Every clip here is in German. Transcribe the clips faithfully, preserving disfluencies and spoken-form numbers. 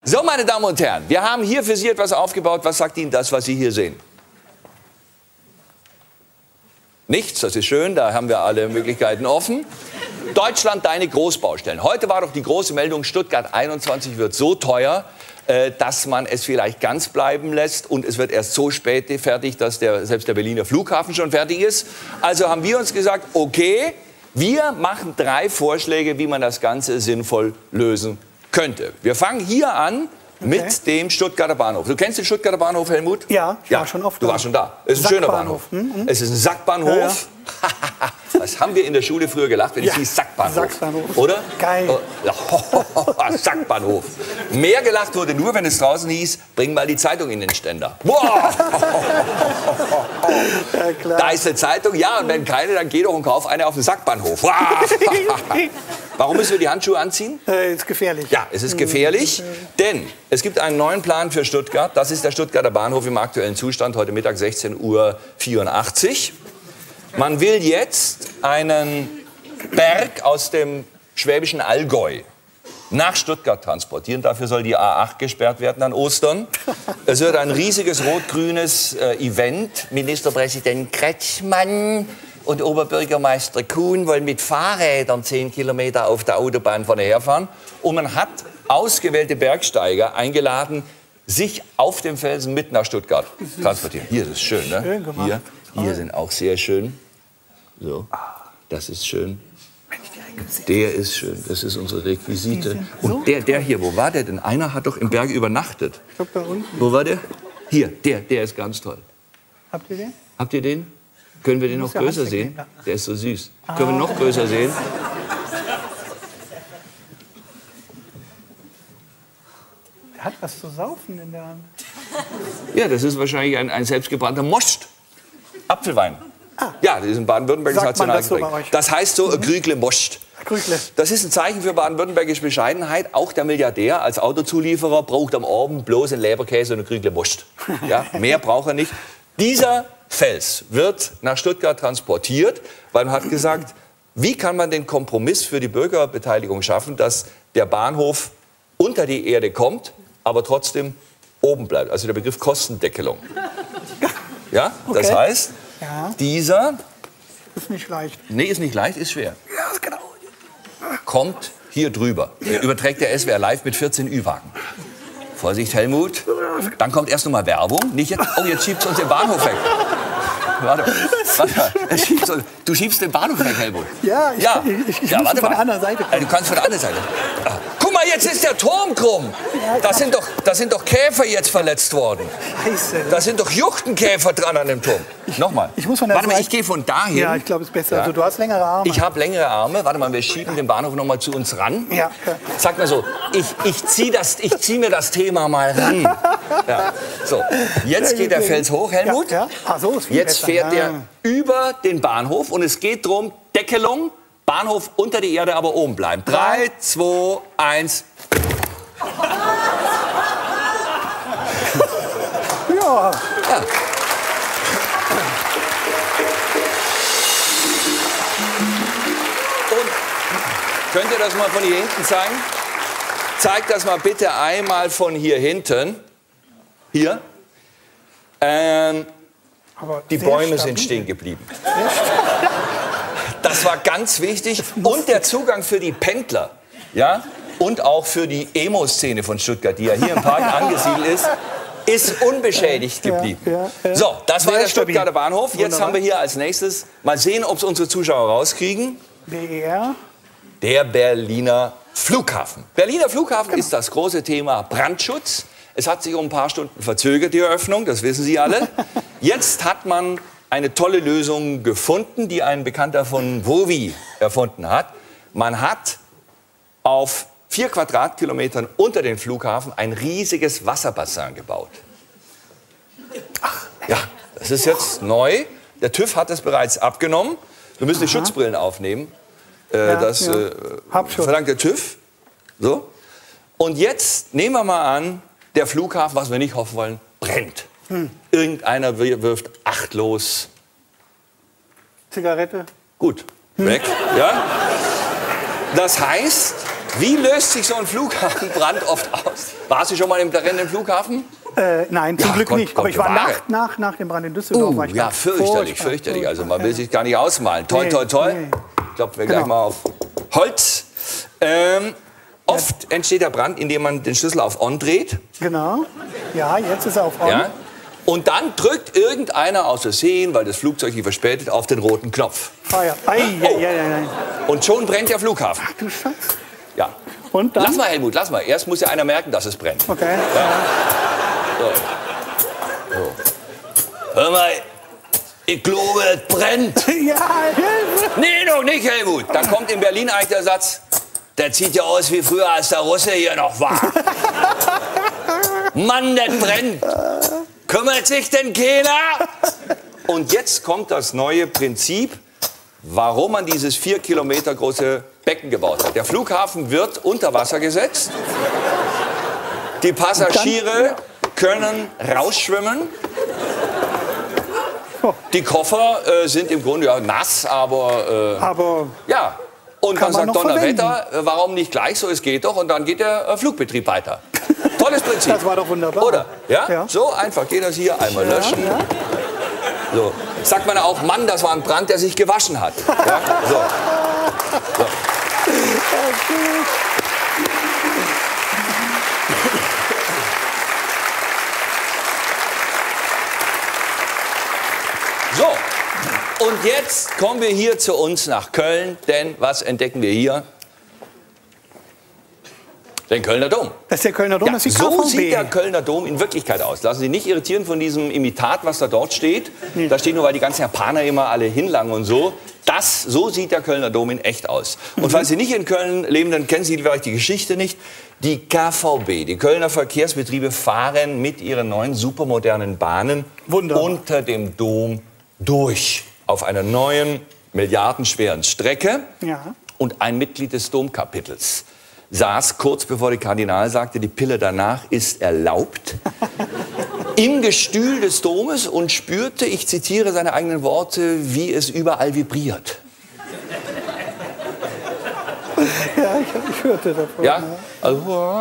So, meine Damen und Herren, wir haben hier für Sie etwas aufgebaut. Was sagt Ihnen das, was Sie hier sehen? Nichts, das ist schön, da haben wir alle Möglichkeiten offen. Deutschland, deine Großbaustellen. Heute war doch die große Meldung, Stuttgart einundzwanzig wird so teuer, äh, dass man es vielleicht ganz bleiben lässt. Und es wird erst so spät fertig, dass der, selbst der Berliner Flughafen schon fertig ist. Also haben wir uns gesagt, okay, wir machen drei Vorschläge, wie man das Ganze sinnvoll lösen könnte. Wir fangen hier an mit okay. dem Stuttgarter Bahnhof. Du kennst den Stuttgarter Bahnhof, Helmut? Ja, ich ja. war schon oft da. Du warst schon da. Es ist ein schöner Bahnhof. Hm, hm. Es ist ein Sackbahnhof. Ja, ja. Das haben wir in der Schule früher gelacht, wenn ja. es hieß Sackbahnhof. Sackbahnhof. Oder? Geil. Oh, Sackbahnhof. Mehr gelacht wurde nur, wenn es draußen hieß, bring mal die Zeitung in den Ständer. Boah. Ja, klar. Da ist eine Zeitung, ja, und wenn keine, dann geh doch und kauf eine auf dem Sackbahnhof. Warum müssen wir die Handschuhe anziehen? Äh, ist gefährlich. Ja, es ist gefährlich, denn es gibt einen neuen Plan für Stuttgart. Das ist der Stuttgarter Bahnhof im aktuellen Zustand, heute Mittag sechzehn Uhr vierundachtzig. Man will jetzt einen Berg aus dem schwäbischen Allgäu nach Stuttgart transportieren. Dafür soll die A acht gesperrt werden an Ostern. Es wird ein riesiges rot-grünes äh, Event. Ministerpräsident Kretschmann und Oberbürgermeister Kuhn wollen mit Fahrrädern zehn Kilometer auf der Autobahn vorne herfahren. Und man hat ausgewählte Bergsteiger eingeladen, sich auf dem Felsen mit nach Stuttgart transportieren. Hier ist es schön, ne? Schön gemacht. Hier, hier sind auch sehr schön. So, das ist schön. Der ist schön, das ist unsere Requisite. Und der, der hier, wo war der denn? Einer hat doch im Berg übernachtet. Ich glaub, da unten. Wo war der? Hier, der, der ist ganz toll. Habt ihr den? Habt ihr den? Können wir den noch größer sehen? Der ist so süß. Können wir noch größer sehen? Der hat was zu saufen in der Hand. Ja, das ist wahrscheinlich ein, ein selbstgebrannter Most. Apfelwein. Ah. Ja, das ist ein baden-württembergisches Nationalgetränk. So das heißt so, mhm. Grügle Most. Grügle. Das ist ein Zeichen für baden-württembergische Bescheidenheit. Auch der Milliardär als Autozulieferer braucht am Abend bloß einen Leberkäse und eine Grügle Most. Ja, mehr braucht er nicht. Dieser Fels wird nach Stuttgart transportiert, weil man hat gesagt, wie kann man den Kompromiss für die Bürgerbeteiligung schaffen, dass der Bahnhof unter die Erde kommt, aber trotzdem oben bleibt. Also der Begriff Kostendeckelung. Ja, okay. Das heißt, ja. dieser... Ist nicht leicht. Nee, ist nicht leicht, ist schwer. Ja, ist genau. Kommt hier drüber. Ja. Überträgt der S W R live mit vierzehn Ü-Wagen. Vorsicht, Helmut. Dann kommt erst noch mal Werbung. Nicht jetzt, oh, jetzt schiebt uns den Bahnhof weg. Warte, warte. Schiebst, du schiebst den Bahnhof weg, Helmut. Ja, ich, ja. ich, ich ja, muss warte von mal. der anderen Seite kommen. Du kannst von der anderen Seite. Guck mal, jetzt ist der Turm krumm. Da sind doch, da sind doch Käfer jetzt verletzt worden. Scheiße. Da sind doch Juchtenkäfer dran an dem Turm. Nochmal. Ich muss von der Warte mal, Seite. ich gehe von dahin. Ja, ich glaube, es ist besser. Ja. Also, du hast längere Arme. Ich habe längere Arme. Warte mal, wir schieben den Bahnhof noch mal zu uns ran. Ja. Sag mal so, ich, ich ziehe zieh mir das Thema mal ran. Ja. So, jetzt geht der Fels hoch, Helmut. Ja, ja. Ach so, ist viel jetzt besser. fährt ja. er über den Bahnhof und es geht darum, Deckelung, Bahnhof unter die Erde, aber oben bleiben. Drei, zwei, eins. Ja. Ja. Und könnt ihr das mal von hier hinten zeigen? Zeigt das mal bitte einmal von hier hinten. Hier. Ähm, Aber die Bäume sind stehen geblieben. Das war ganz wichtig. Und der Zugang für die Pendler. Ja? Und auch für die Emo-Szene von Stuttgart, die ja hier im Park angesiedelt ist, ist unbeschädigt geblieben. Ja, ja, ja. So, das war Sehr der Stuttgarter Bahnhof. Jetzt Wunderbar. haben wir hier als nächstes, mal sehen, ob es unsere Zuschauer rauskriegen. B E R. Der Berliner Flughafen. Berliner Flughafen genau. ist das große Thema Brandschutz. Es hat sich um ein paar Stunden verzögert, die Eröffnung, das wissen Sie alle. Jetzt hat man eine tolle Lösung gefunden, die ein Bekannter von WOWI erfunden hat. Man hat auf vier Quadratkilometern unter den Flughafen ein riesiges Wasserbassin gebaut. Ach, ja, das ist jetzt neu. Der TÜV hat das bereits abgenommen. Wir müssen die Aha. Schutzbrillen aufnehmen. Äh, ja, das ja. äh, verlangt der TÜV. So. Und jetzt nehmen wir mal an, der Flughafen, was wir nicht hoffen wollen, brennt. Hm. Irgendeiner wirft achtlos. Zigarette. Gut, weg. Hm. Ja? Das heißt, Wie löst sich so ein Flughafenbrand oft aus? Warst du schon mal im brennenden Flughafen? Äh, nein, zum Ja, Glück Gott, nicht. Gott Aber ich war bewahre. nach, nach, nach dem Brand in Düsseldorf. Uh, war ich ja, da. fürchterlich, Furchtbar, fürchterlich. Also man furchtbar, will sich gar nicht ausmalen. Toi, Nee, toi, toi. nee. Klopfen wir Genau. gleich mal auf Holz. Ähm, oft entsteht der Brand, indem man den Schlüssel auf On dreht. Genau. Ja, jetzt ist er auf On. Ja? Und dann drückt irgendeiner aus Versehen, weil das Flugzeug sich verspätet, auf den roten Knopf. Feuer. Ei, ei, ei, ei, ei. Und schon brennt der Flughafen. Ach du Scheiße. Ja. Und dann? Lass mal, Helmut, lass mal. Erst muss ja einer merken, dass es brennt. Okay. So. So. Hör mal, ich glaube, es brennt. Ja, Hilfe. Nee, noch nicht, Helmut. Dann kommt in Berlin eigentlich der Satz, der sieht ja aus wie früher, als der Russe hier noch war. Mann, das brennt. Kümmert sich denn keiner? Und jetzt kommt das neue Prinzip, warum man dieses vier Kilometer große Becken gebaut hat. Der Flughafen wird unter Wasser gesetzt. Die Passagiere können rausschwimmen. Die Koffer äh, sind im Grunde ja nass, aber... Äh, Aber ja. Und Kann man man sagt noch Donnerwetter, äh, warum nicht gleich so, es geht doch. Und dann geht der äh, Flugbetrieb weiter. Tolles Prinzip. das war doch wunderbar. Oder? Ja? Ja. So einfach geht das hier. Einmal löschen. Ja, ja. So. Sagt man auch, Mann, das war ein Brand, der sich gewaschen hat. Ja? So. So. So, und jetzt kommen wir hier zu uns nach Köln, denn was entdecken wir hier? Den Kölner Dom. Das ist der Kölner Dom, Ja, das ist die so K V B. sieht der Kölner Dom in Wirklichkeit aus. Lassen Sie nicht irritieren von diesem Imitat, was da dort steht. Nee. Da steht nur, weil die ganzen Japaner immer alle hinlangen und so. Das, so sieht der Kölner Dom in echt aus. Und Mhm. falls Sie nicht in Köln leben, dann kennen Sie vielleicht die Geschichte nicht. Die K V B, die Kölner Verkehrsbetriebe, fahren mit ihren neuen supermodernen Bahnen Wunderbar. unter dem Dom durch. Auf einer neuen, milliardenschweren Strecke. Ja. Und ein Mitglied des Domkapitels saß kurz bevor der Kardinal sagte, die Pille danach ist erlaubt, im Gestühl des Domes und spürte, ich zitiere seine eigenen Worte, wie es überall vibriert. Ja, ich, ich hörte davon. Ja? Also,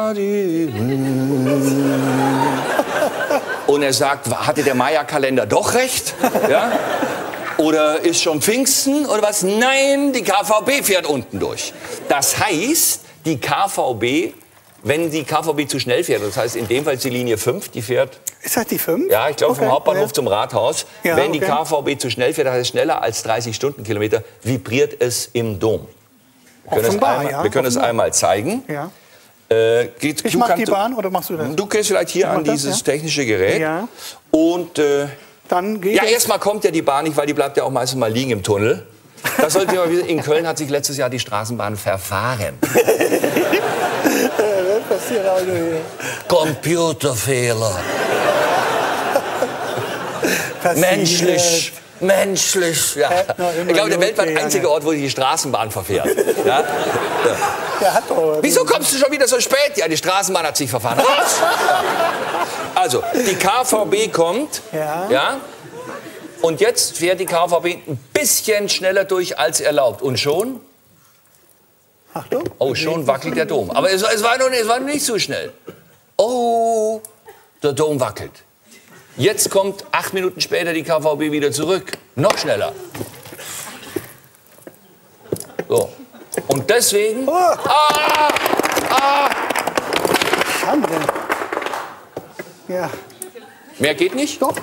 und er sagt, hatte der Maya-Kalender doch recht? Ja? Oder ist schon Pfingsten oder was? Nein, die K V B fährt unten durch. Das heißt, die K V B, wenn die K V B zu schnell fährt, das heißt in dem Fall ist die Linie fünf, die fährt, Ist das die fünf? ja, ich glaube vom Okay, Hauptbahnhof ja. zum Rathaus. Ja, wenn die okay. K V B zu schnell fährt, das heißt schneller als dreißig Stundenkilometer, vibriert es im Dom. Wir können, es Offenbar, einmal, ja, wir können es offenbar. einmal zeigen. Ja. Äh, geht, Ich du mach kannst- die Bahn oder machst du das? Du gehst vielleicht hier mach an das, dieses ja. technische Gerät. Ja. Und äh, Dann geht ja, es. erstmal kommt ja die Bahn nicht, weil die bleibt ja auch meistens mal liegen im Tunnel. Das sollte mal wieder, in Köln hat sich letztes Jahr die Straßenbahn verfahren. passiert auch nur hier. Computerfehler. Passiert. Menschlich. Menschlich. Ja. Hätte noch immer Ich glaube, der Not weltweit gegangen. einzige Ort, wo die Straßenbahn verfährt. Ja? Der hat doch. Wieso kommst du schon wieder so spät? Ja, die Straßenbahn hat sich verfahren. Was? Also, die K V B kommt. Ja. Ja? Und jetzt fährt die K V B ein bisschen schneller durch als erlaubt. Und schon? Achtung. Oh, schon wackelt der Dom. Aber es, es, war noch, es war noch nicht so schnell. Oh, der Dom wackelt. Jetzt kommt acht Minuten später die K V B wieder zurück. Noch schneller. So. Und deswegen... Ah, ah, Schande. Ja. mehr geht nicht? Doch.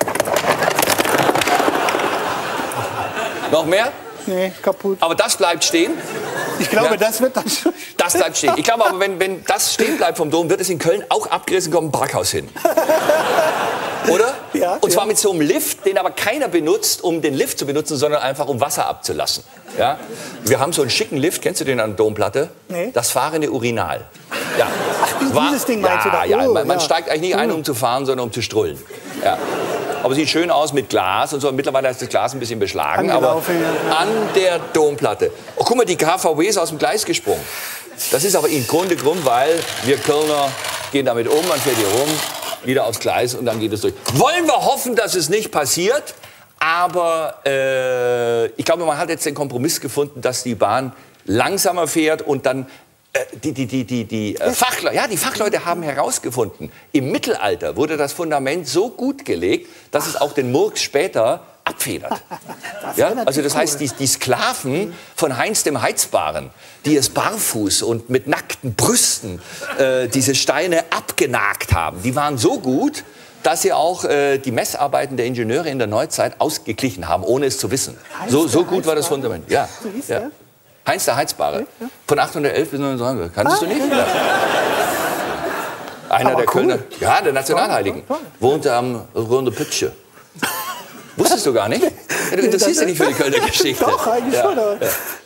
Noch mehr? Nee, kaputt. Aber das bleibt stehen. Ich glaube, Ja. das wird dann schon. Das bleibt stehen. Ich glaube aber, wenn, wenn das stehen bleibt vom Dom, wird es in Köln auch abgerissen, kommt ein Parkhaus hin. Oder? Ja, Und zwar ja. mit so einem Lift, den aber keiner benutzt, um den Lift zu benutzen, sondern einfach um Wasser abzulassen. Ja? Wir haben so einen schicken Lift, kennst du den an der Domplatte? Nee. Das fahrende Urinal. Ja. Ach, dieses Ding meinst ja, du da? Ja, Oh, man, man ja. steigt eigentlich nicht ein, um zu fahren, sondern um zu strullen. Ja. Aber sieht schön aus mit Glas und so. Mittlerweile ist das Glas ein bisschen beschlagen, aber Angelaufen, ja. an der Domplatte. Oh, guck mal, die K V B ist aus dem Gleis gesprungen. Das ist aber im Grunde Grund, weil wir Kölner gehen damit um, man fährt hier rum, wieder aufs Gleis und dann geht es durch. Wollen wir hoffen, dass es nicht passiert, aber äh, ich glaube, man hat jetzt den Kompromiss gefunden, dass die Bahn langsamer fährt und dann Die, die, die, die, die, äh, Fachle ja, die Fachleute haben herausgefunden, im Mittelalter wurde das Fundament so gut gelegt, dass es auch den Murks später abfedert. Ja? Also das heißt, die, die Sklaven von Heinz dem Heizbaren, die es barfuß und mit nackten Brüsten äh, diese Steine abgenagt haben, die waren so gut, dass sie auch äh, die Messarbeiten der Ingenieure in der Neuzeit ausgeglichen haben, ohne es zu wissen. So, so gut war das Fundament. Ja. Ja. Heinz der Heizbare. Von achthundertelf bis neunzehnhundert. Kanntest du nicht? Ja. Einer Aber der cool. Kölner, ja, der Nationalheiligen, wohnte am Runde Pütsche. Wusstest du gar nicht? Ja, du interessierst dich nicht für die Kölner Geschichte. Doch, eigentlich ja. schon. Aber Ja.